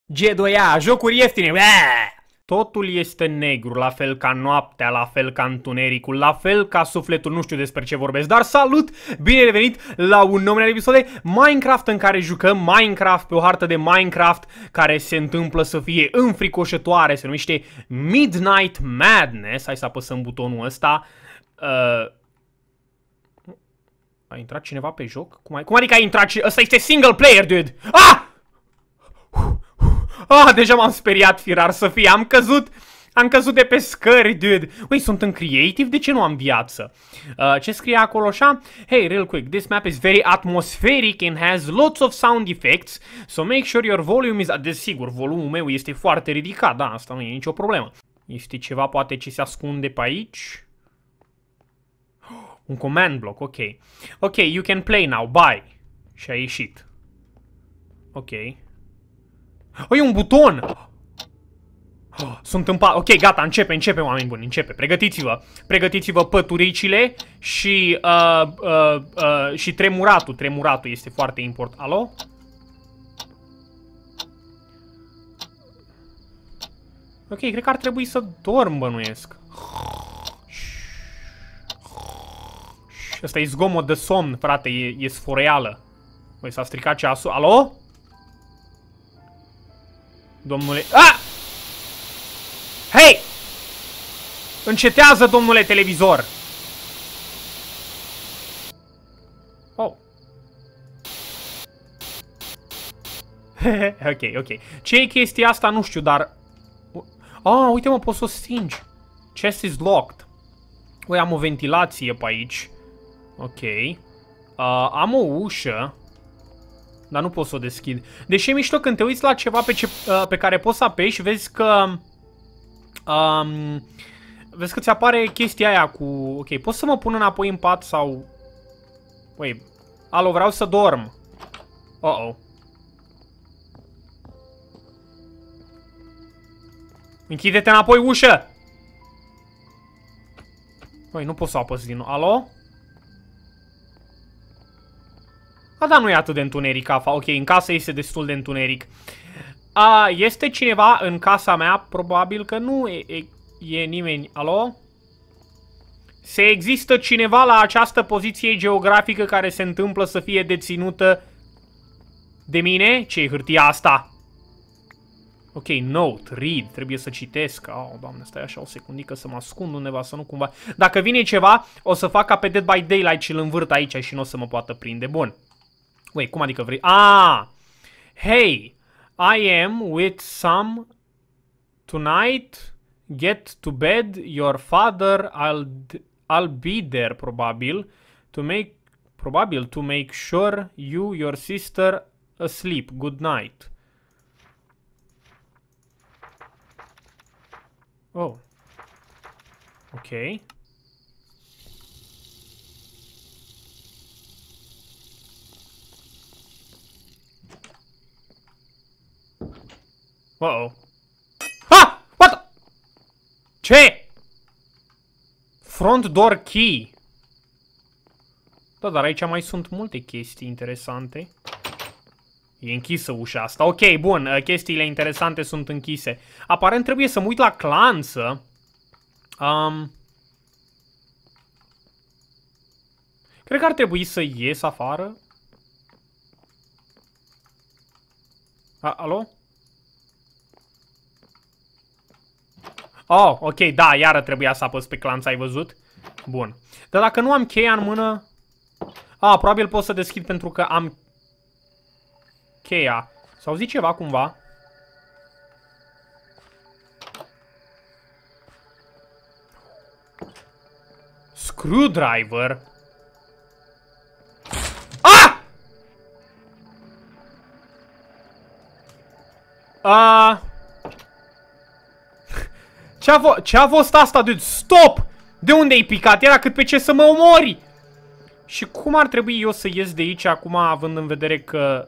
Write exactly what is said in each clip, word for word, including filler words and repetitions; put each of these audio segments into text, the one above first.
G doi A, jocuri ieftine. Bää! Totul este negru, la fel ca noaptea, la fel ca întunericul, la fel ca sufletul, nu știu despre ce vorbesc, dar salut! Bine revenit la un nou episod de Minecraft în care jucăm Minecraft pe o hartă de Minecraft care se întâmplă să fie înfricoșătoare, se numește Midnight Madness. Hai să apăsăm butonul ăsta. Uh... A intrat cineva pe joc? Cum, ai... Cum adică a intrat cineva? Ăsta este single player, dude! Ah! Ah, deja m-am speriat, firar să fie. Am căzut, am căzut de pe scări, dude. Ui, sunt în creative? De ce nu am viață? Uh, ce scrie acolo așa? Hey, real quick, this map is very atmospheric and has lots of sound effects, so make sure your volume is... Desigur, volumul meu este foarte ridicat, da, asta nu e nicio problemă. Este ceva poate ce se ascunde pe aici? Un command block, ok. Ok, you can play now, bye. Și a ieșit. Ok. Oh, e un buton! Oh, sunt în pa... Ok, gata, începe, începe, oameni buni, începe. Pregătiți-vă. Pregătiți-vă păturicile și... Uh, uh, uh, și tremuratul. Tremuratul este foarte important. Alo? Ok, cred că ar trebui să dorm, bănuiesc. Ăsta e zgomot de somn, frate, e, e sforeală. Băi, s-a stricat ceasul. Alo? Domnule... Ah! Hei! Încetează, domnule televizor! Oh. Ok, ok. Ce e chestia asta? Nu știu, dar... Ah, uite mă, poți să o stingi. Chest is locked. Ui, am o ventilație pe aici. Ok. Uh, am o ușă. Dar nu pot să o deschid. Deși e mișto când te uiți la ceva pe, ce, uh, pe care poți să apeși, vezi că... Um, vezi că ți apare chestia aia cu... Ok, pot să mă pun înapoi în pat sau... Ui, alo, vreau să dorm. Uh-oh. Închide-te înapoi ușă! Ui, nu pot să apăs din nou. Alo? A, da, nu e atât de întuneric afa. Ok, în casă este destul de întuneric. A, este cineva în casa mea? Probabil că nu e, e, e nimeni. Alo? Se există cineva la această poziție geografică care se întâmplă să fie deținută de mine? Ce e hârtia asta? Ok, note, read, trebuie să citesc. Oh, doamne, stai așa o secundică să mă ascund undeva, să nu cumva... Dacă vine ceva, o să fac ca pe Dead by Daylight și îl învârt aici și nu o să mă poată prinde. Bun. Wait, cum adică vrei? Ah! Hey! I am with some tonight. Get to bed. Your father. I'll I'll be there probabil to make probabil to make sure you your sister asleep. Good night. Oh. Okay. Uh-oh. Ah! What the... Ce? Front door key. Da, dar aici mai sunt multe chestii interesante. E închisă ușa asta. Ok, bun. Chestiile interesante sunt închise. Aparent trebuie să mă uit la clanță. Um... Cred că ar trebui să ies afară. A, alo? Oh, ok, da, iară trebuia să apăs pe clanță, ai văzut? Bun. Dar dacă nu am cheia în mână... Ah, probabil pot să deschid pentru că am cheia. S-au zis ceva cumva? Screwdriver? Ah! Ah... Ce-a ce a fost asta, dude? Stop! De unde ai picat? Era cât pe ce să mă omori! Și cum ar trebui eu să ies de aici acum, având în vedere că...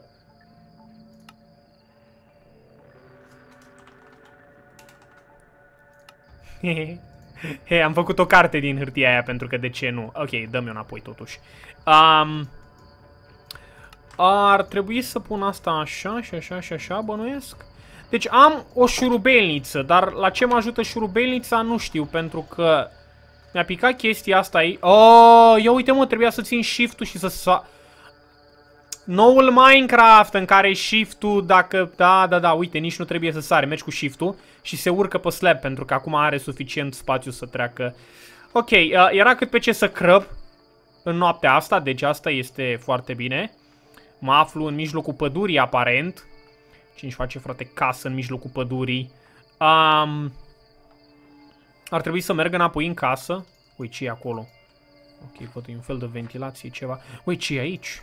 He, am făcut o carte din hârtia aia pentru că de ce nu? Ok, dă-mi înapoi totuși. Um, ar trebui să pun asta așa și așa și așa, bănuiesc. Deci am o șurubelniță, dar la ce mă ajută șurubelnița nu știu, pentru că mi-a picat chestia asta aici. Oh, ia uite mă, trebuia să țin shift-ul și să... Sa... Noul Minecraft în care shift-ul, dacă... Da, da, da, uite, nici nu trebuie să sare, mergi cu shift-ul și se urcă pe slab, pentru că acum are suficient spațiu să treacă. Ok, uh, era cât pe ce să crăp în noaptea asta, deci asta este foarte bine. Mă aflu în mijlocul pădurii, aparent. Cine-și face, frate, casă în mijlocul pădurii? Um, ar trebui să merg înapoi în casă. Ui, ce e acolo? Ok, văd un fel de ventilație, ceva. Ui, ce e aici?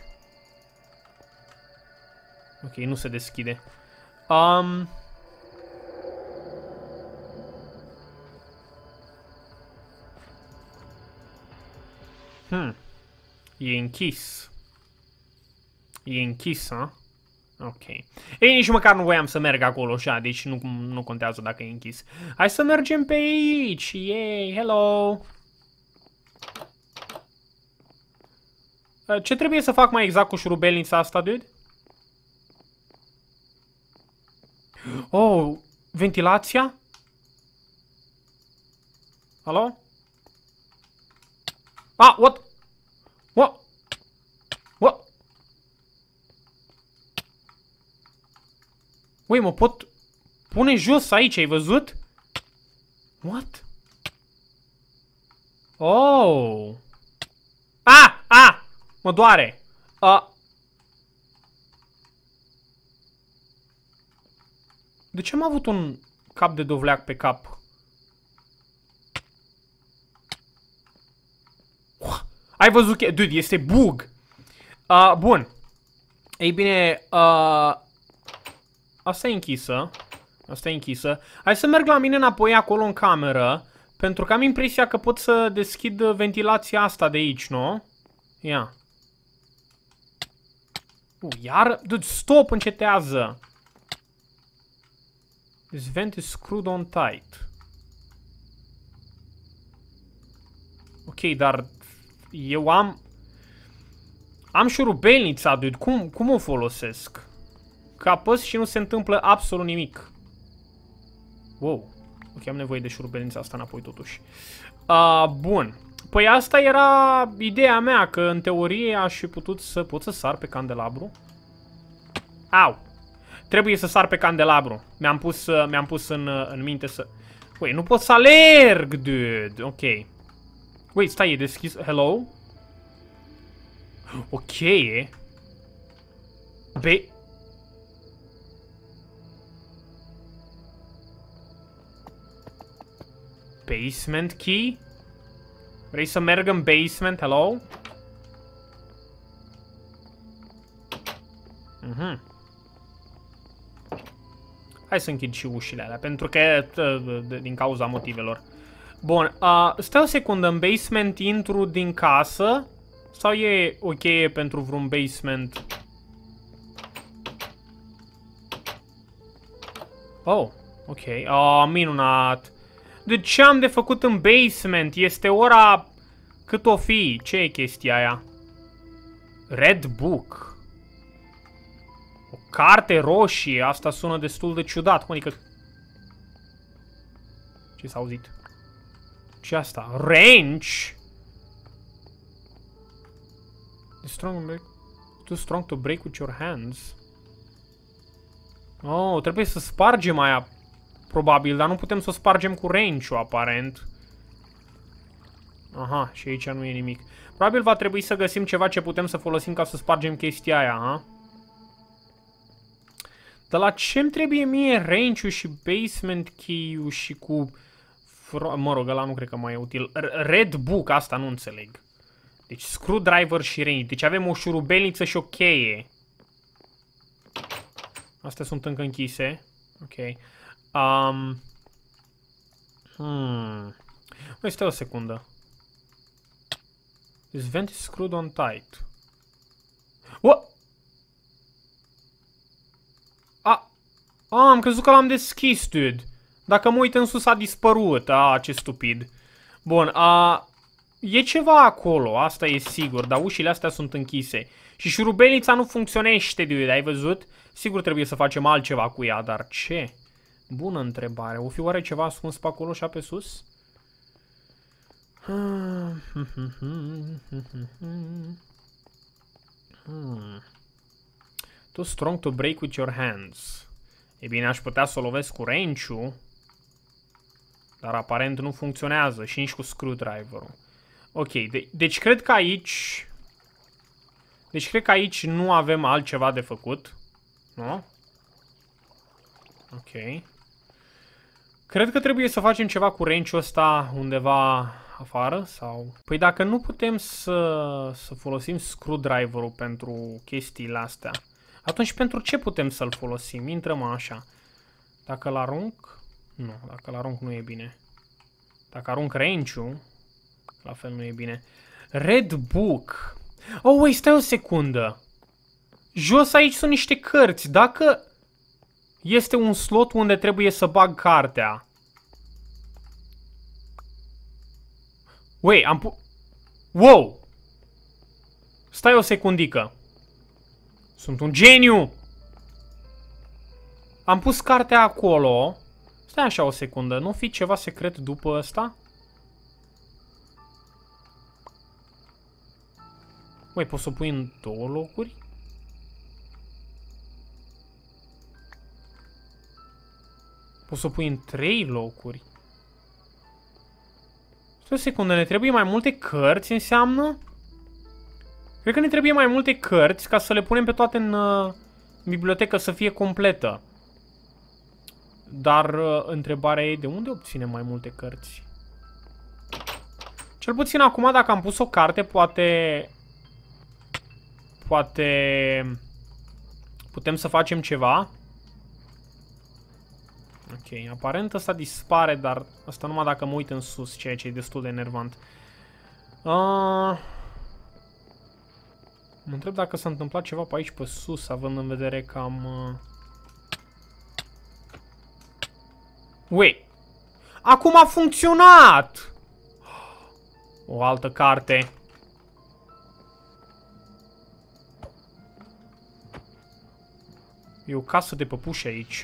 Ok, nu se deschide. Um, hmm. E închis. E închis, ha? Ok. Ei, nici măcar nu voiam să merg acolo, așa, deci nu, nu contează dacă e închis. Hai să mergem pe aici. Yay, hello. Ce trebuie să fac mai exact cu șurubelnița asta, dude? Oh, ventilația? Alo? Ah, what? What? What? Ui, mă pot pune jos aici, ai văzut? What? Oh. Ah, ah, mă doare. Uh. De ce am avut un cap de dovleac pe cap? Ai văzut că... Dude, este bug. Uh, bun. Ei bine, uh, asta e închisă. Asta e închisă. Hai să merg la mine înapoi acolo în cameră. Pentru că am impresia că pot să deschid ventilația asta de aici, nu? Ia. Uh, iar... Dude, stop, încetează. This vent is screwed on tight. Ok, dar... Eu am... Am șurubelnița, dude. Cum, cum o folosesc? Că apăs și nu se întâmplă absolut nimic. Wow. Ok, am nevoie de șurubelnița asta înapoi totuși. Uh, bun. Păi asta era ideea mea, că în teorie aș fi putut să... Pot să sar pe candelabru? Au! Trebuie să sar pe candelabru. Mi-am pus, mi-am pus în, în minte să... Ui, nu pot să alerg, dude. Ok. Wait, stai, e deschis. Hello? Ok. Be... Basement key? Vrei să merg în basement? Hello? Mhm. Hai să închid și ușile alea, pentru că din cauza motivelor. Bun, uh, stai o secundă, în basement intru din casă? Sau e ok pentru vreun basement? Oh, ok, oh, minunat. De ce am de făcut în basement? Este ora... Cât o fi? Ce e chestia aia? Red Book. O carte roșie. Asta sună destul de ciudat. Cum adică... Ce s-a auzit? Ce asta? Wrench? Strong break. Too strong to break with your hands. Oh, trebuie să spargem aia. Probabil, dar nu putem să o spargem cu wrench-ul, aparent. Aha, și aici nu e nimic. Probabil va trebui să găsim ceva ce putem să folosim ca să spargem chestia aia, ha? Dar la ce-mi trebuie mie wrench-ul și basement key-ul și cu... Mă rog, ăla nu cred că mai e util. Red Book, asta nu înțeleg. Deci screwdriver și wrench. Deci avem o șurubelniță și o cheie. Astea sunt încă închise. Ok. Um... Hmm... Mai stai o secundă. This vent is screwed on tight. What? A, a, am crezut că l-am deschis, dude. Dacă mă uit în sus a dispărut. A, ce stupid. Bun, a... E ceva acolo, asta e sigur, dar ușile astea sunt închise. Și șurubelnița nu funcționește, dude, ai văzut? Sigur trebuie să facem altceva cu ea, dar ce? Bună întrebare. O fi oare ceva ascuns pe acolo și pe sus? Hmm. Too strong to break with your hands. E bine, aș putea să o lovesc cu wrench-ul, dar aparent nu funcționează și nici cu screwdriver-ul. Ok, de deci cred că aici... Deci cred că aici nu avem altceva de făcut. Nu? Ok. Cred că trebuie să facem ceva cu wrench-ul ăsta undeva afară sau... Păi dacă nu putem să, să folosim screwdriver-ul pentru chestiile astea, atunci pentru ce putem să-l folosim? Intrăm așa. Dacă l-arunc... Nu, dacă l-arunc nu e bine. Dacă arunc wrench-ul, la fel nu e bine. Red Book. Oh, wait, stai o secundă. Jos aici sunt niște cărți. Dacă este un slot unde trebuie să bag cartea. Wait, am pu... Wow! Stai o secundică. Sunt un geniu! Am pus cartea acolo. Stai așa o secundă. Nu fi ceva secret după ăsta? Măi, poți să o pui în două locuri? Poți să o pui în trei locuri? Stai o secundă, ne trebuie mai multe cărți, înseamnă? Cred că ne trebuie mai multe cărți ca să le punem pe toate în, uh, în bibliotecă să fie completă. Dar uh, întrebarea e de unde obținem mai multe cărți? Cel puțin acum dacă am pus o carte, poate... Poate... Putem să facem ceva. Ok, aparent ăsta dispare, dar asta numai dacă mă uit în sus, ceea ce e destul de enervant. Uh... Mă întreb dacă s-a întâmplat ceva pe aici, pe sus, având în vedere că am... Uh... Wait! Acum a funcționat! O altă carte. E o casă de păpuși aici.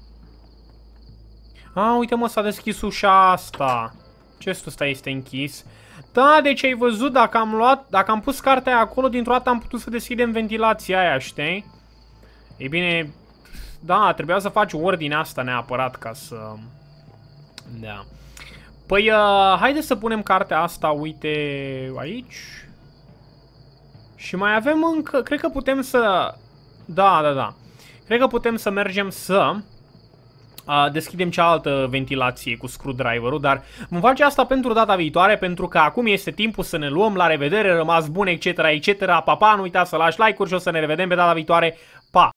A, uite mă, s-a deschis ușa asta. Chestul ăsta este închis. Da, deci ai văzut, dacă am luat, dacă am pus cartea aia acolo, dintr-o dată am putut să deschidem ventilația aia, știi? Ei bine, da, trebuia să faci ordinea asta neapărat ca să... Da. Păi, uh, haide să punem cartea asta, uite, aici. Și mai avem încă, cred că putem să... Da, da, da. Cred că putem să mergem să... Uh, deschidem cealaltă ventilație cu screwdriver-ul, dar vom face asta pentru data viitoare, pentru că acum este timpul să ne luăm, la revedere, rămas bun, etc, etc. Pa, pa, nu uita să lași like-uri și o să ne revedem pe data viitoare. Pa!